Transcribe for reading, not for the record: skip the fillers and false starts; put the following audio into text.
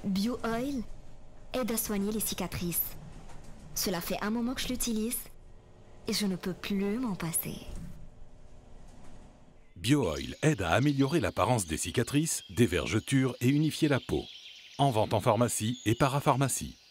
BioOil aide à soigner les cicatrices. Cela fait un moment que je l'utilise et je ne peux plus m'en passer. BioOil aide à améliorer l'apparence des cicatrices, des vergetures et unifier la peau. En vente en pharmacie et parapharmacie.